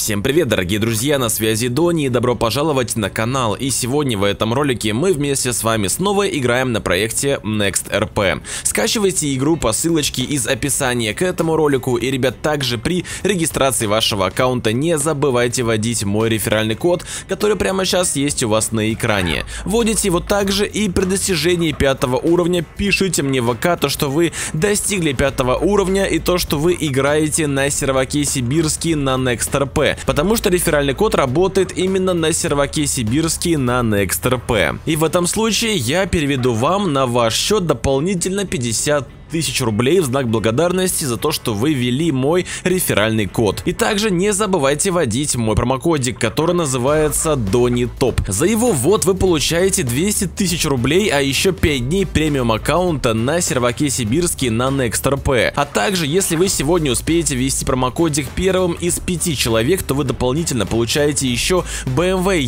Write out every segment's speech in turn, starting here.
Всем привет, дорогие друзья, на связи Дони и добро пожаловать на канал. И сегодня в этом ролике мы вместе с вами снова играем на проекте NextRP. Скачивайте игру по ссылочке из описания к этому ролику. И, ребят, также при регистрации вашего аккаунта не забывайте вводить мой реферальный код, который прямо сейчас есть у вас на экране. Вводите его также и при достижении 5 уровня пишите мне в ВК то, что вы достигли 5 уровня и то, что вы играете на серваке Сибирский на NextRP. Потому что реферальный код работает именно на серваке Сибирский на NextRP. И в этом случае я переведу вам на ваш счет дополнительно 50 тысяч рублей в знак благодарности за то, что вы ввели мой реферальный код. И также не забывайте вводить мой промокодик, который называется DoniTop. За его ввод вы получаете 200 тысяч рублей, а еще 5 дней премиум аккаунта на серваке Сибирский на NextRP. А также, если вы сегодня успеете ввести промокодик первым из 5 человек, то вы дополнительно получаете еще BMW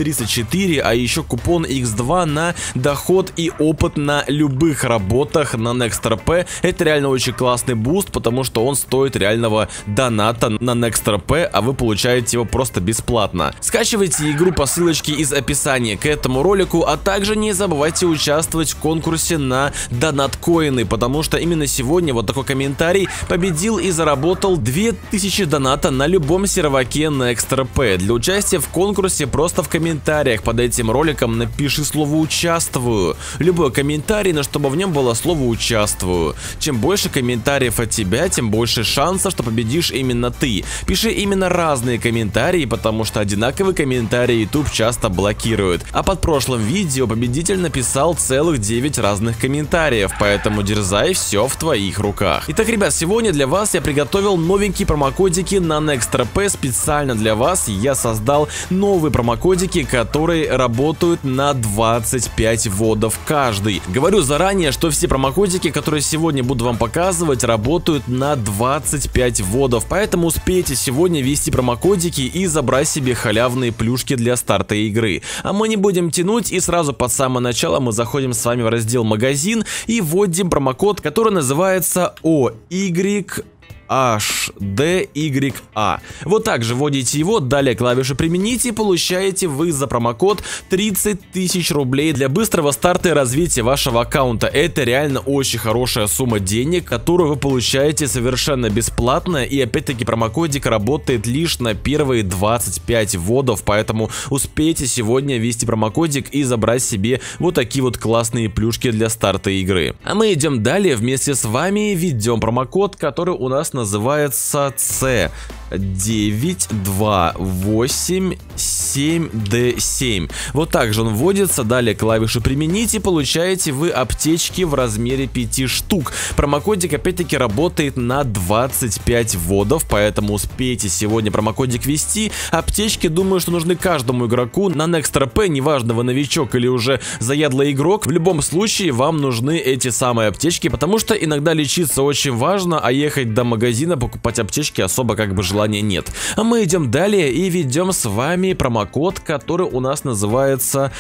E34, а еще купон X2 на доход и опыт на любых работах на NextRP. Это реально очень классный буст, потому что он стоит реального доната на NextRP, а вы получаете его просто бесплатно. Скачивайте игру по ссылочке из описания к этому ролику, а также не забывайте участвовать в конкурсе на донат-коины, потому что именно сегодня вот такой комментарий победил и заработал 2000 доната на любом серваке NextRP. Для участия в конкурсе просто в комментариях под этим роликом напиши слово «участвую». Любой комментарий, но чтобы в нем было слово «участвую». Чем больше комментариев от тебя, тем больше шансов, что победишь именно ты. Пиши именно разные комментарии, потому что одинаковые комментарии YouTube часто блокирует. А под прошлым видео победитель написал целых 9 разных комментариев, поэтому дерзай, все в твоих руках. Итак, ребят, сегодня для вас я приготовил новенькие промокодики на NextRP. Специально для вас я создал новые промокодики, которые работают на 25 вводов каждый. Говорю заранее, что все промокодики, которые сегодня буду вам показывать, работают на 25 вводов, поэтому успейте сегодня ввести промокодики и забрать себе халявные плюшки для старта игры. А мы не будем тянуть и сразу под самое начало мы заходим с вами в раздел магазин и вводим промокод, который называется OYHDYA. Вот так же вводите его, далее клавишу применить и получаете вы за промокод 30 тысяч рублей для быстрого старта и развития вашего аккаунта. Это реально очень хорошая сумма денег, которую вы получаете совершенно бесплатно, и опять-таки промокодик работает лишь на первые 25 вводов, поэтому успейте сегодня ввести промокодик и забрать себе вот такие вот классные плюшки для старта игры. А мы идем далее, вместе с вами введем промокод, который у нас называется C92877D7. Вот так же он вводится, далее клавишу применить и получаете вы аптечки в размере 5 штук. Промокодик опять-таки работает на 25 вводов, поэтому успейте сегодня промокодик ввести. Аптечки, думаю, что нужны каждому игроку на NextRP, неважно, вы новичок или уже заядлый игрок, в любом случае вам нужны эти самые аптечки, потому что иногда лечиться очень важно, а ехать до магазина покупать аптечки особо как бы желания нет. А мы идем далее и ведем с вами промокод, который у нас называется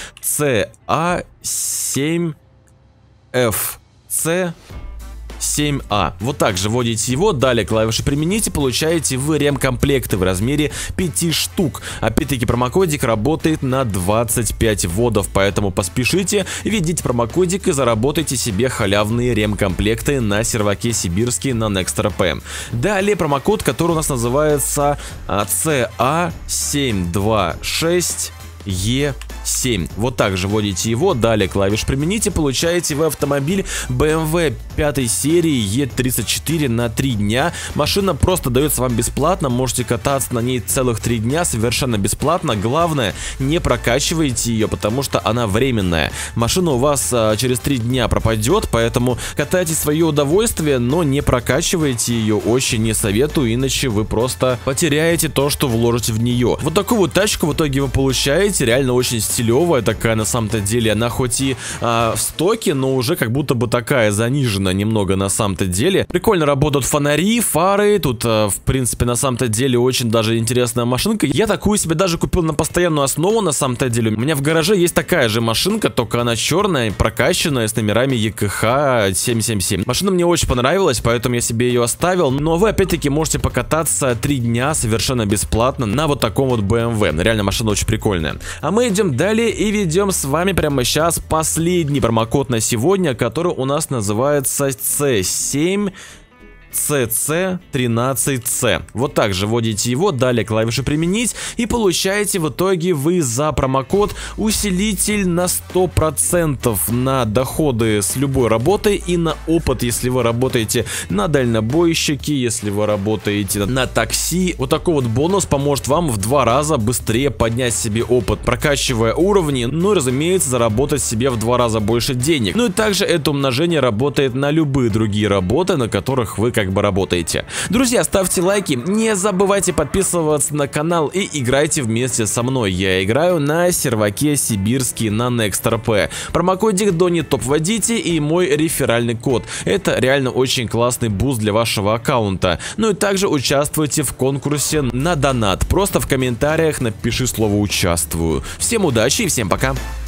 CA7FC7A. Вот так же вводите его, далее клавишу применить и получаете вы ремкомплекты в размере 5 штук. Опять-таки промокодик работает на 25 вводов, поэтому поспешите, введите промокодик и заработайте себе халявные ремкомплекты на серваке Сибирский на NextRP. Далее промокод, который у нас называется CA726E7. Вот так же вводите его, далее клавиш применить и получаете вы автомобиль BMW 5 серии E34 на 3 дня. Машина просто дается вам бесплатно, можете кататься на ней целых 3 дня совершенно бесплатно. Главное, не прокачивайте ее, потому что она временная. Машина у вас через 3 дня пропадет, поэтому катайте в свое удовольствие, но не прокачивайте ее, очень не советую, иначе вы просто потеряете то, что вложите в нее. Вот такую вот тачку в итоге вы получаете, реально очень стилевая такая на самом-то деле. Она хоть и в стоке, но уже как будто бы такая занижена немного на самом-то деле. Прикольно работают фонари, фары. Тут, в принципе, на самом-то деле очень даже интересная машинка. Я такую себе даже купил на постоянную основу на самом-то деле. У меня в гараже есть такая же машинка, только она черная, прокачанная, с номерами ЕКХ 777. Машина мне очень понравилась, поэтому я себе ее оставил. Но вы опять-таки можете покататься 3 дня совершенно бесплатно на вот таком вот BMW. Реально машина очень прикольная. А мы идем далее и ведем с вами прямо сейчас последний промокод на сегодня, который у нас называется C7 CC13C. Вот так же вводите его, далее клавишу применить и получаете в итоге вы за промокод усилитель на 100% на доходы с любой работой и на опыт, если вы работаете на дальнобойщике, если вы работаете на такси. Вот такой вот бонус поможет вам в 2 раза быстрее поднять себе опыт, прокачивая уровни, ну и разумеется заработать себе в 2 раза больше денег. Ну и также это умножение работает на любые другие работы, на которых вы как бы работаете. Друзья, ставьте лайки, не забывайте подписываться на канал и играйте вместе со мной. Я играю на серваке сибирский на NextRP. Промокодик Дони топ вводите и мой реферальный код. Это реально очень классный буст для вашего аккаунта. Ну и также участвуйте в конкурсе на донат. Просто в комментариях напиши слово «участвую». Всем удачи и всем пока!